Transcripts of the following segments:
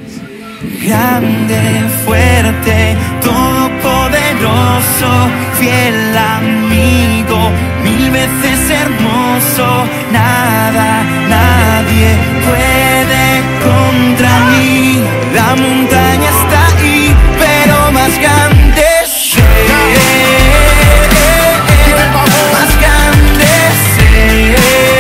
Grande, fuerte, todopoderoso, fiel amigo, mil veces hermoso. Nada, nadie puede contra mí. La montaña está ahí, pero más grande sé. Más grande sé.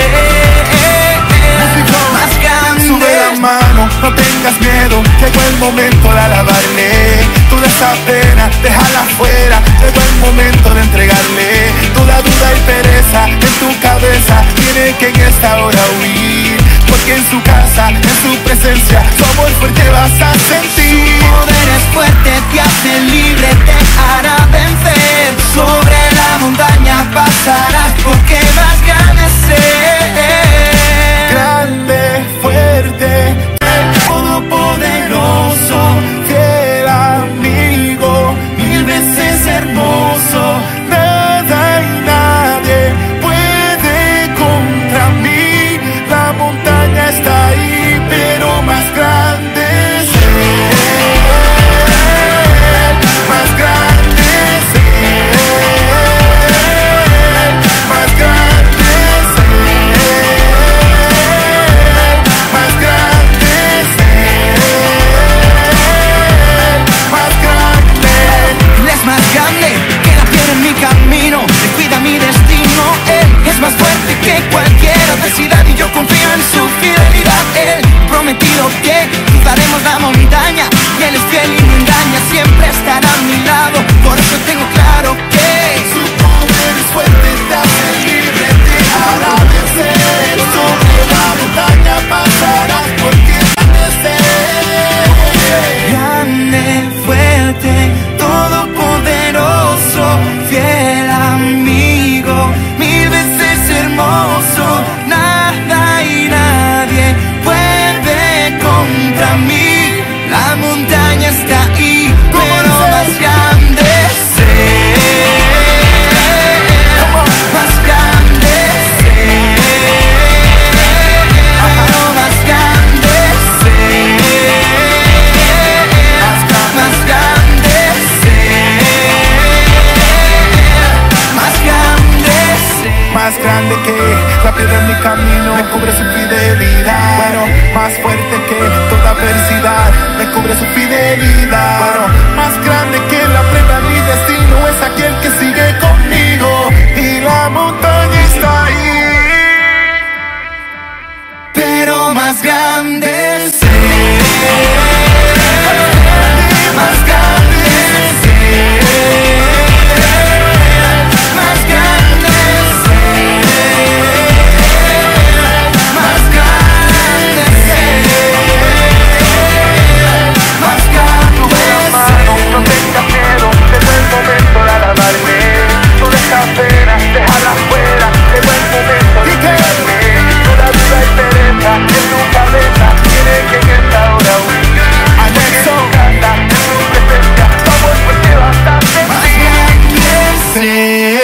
Más grande. Sube la mano, no tengas miedo, llegó el momento de alabarle. Toda esa pena, déjala fuera, llegó el momento de entregarle. Toda duda y pereza en tu cabeza tiene que en esta hora huir, porque en su casa, en su presencia, su amor fuerte vas a sentir. Su poder es fuerte, te hace libre, te hará vencer. Sobre la montaña pasarás, porque más grande ser. Grande, fuerte, Todopoderoso, fiel amigo, mil veces hermoso. nada y nadie puede contra mí. La montaña está ahí, pero más grande es Él. Más grande es Él. Más grande es Él. Más grande es Él. Más grande. Él es más grande que la piedra en mi camino, Él cuida mi destino. Él es más fuerte que cualquier adversidad y yo confío en su fidelidad. Él prometido que cruzaremos la montaña y Él es fiel y no engaña, siempre estará a mi lado. Por eso tengo claro que Su poder es fuerte, te hace libre, te hará vencer. Sobre la montaña pasarás, porque grande es Él. grande, fuerte, todopoderoso, fiel amigo, mil veces hermoso. Nada y nadie puede contra mí. La montaña está ahí, pero más grande ser. Más grande ser. Pero más grande ser. Más grande ser. Más grande ser. Más grande que la piedra en mi camino, me cubre su fidelidad. Bueno, más fuerte que toda adversidad, me cubre su fidelidad. Bueno, más grande que la prueba, mi destino es aquel que sigue conmigo. Y la montaña está ahí, Pero más grande ser. Más grande ser. Más grande ser. Más grande ser. Más grande ser. no tengas miedo, llegó el momento de alabarle. Toda esa pena, déjala fuera, llegó el momento de entregarle. Toda duda y pereza en tu cabeza tiene que en esta hora huir. Anexo, canta, en tu presencia, tu amor fuerte vas a sentir. Ser.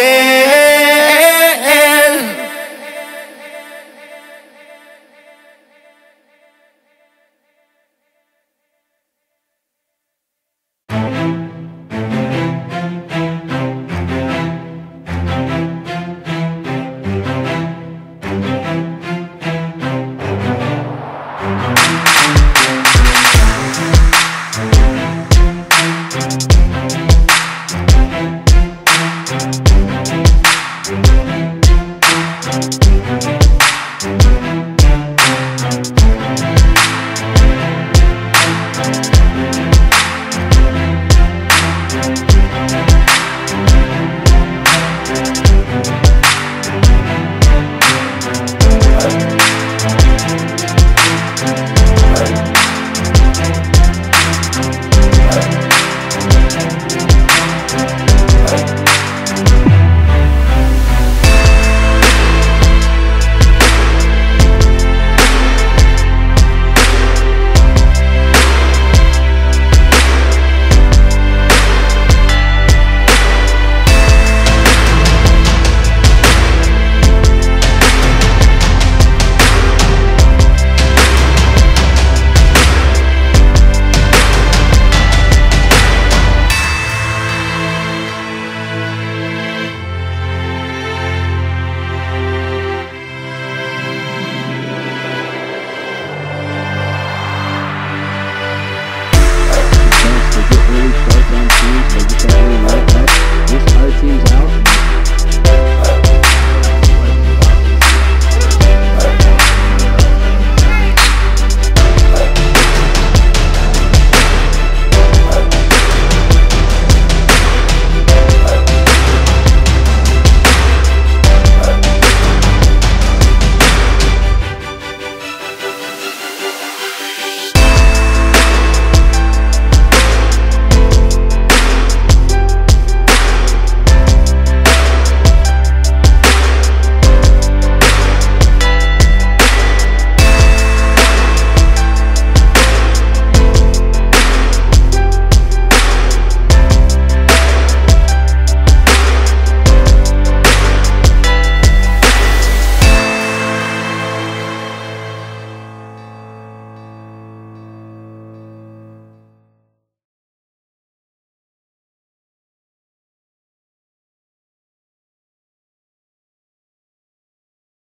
teams, so just don't really let miss other teams out.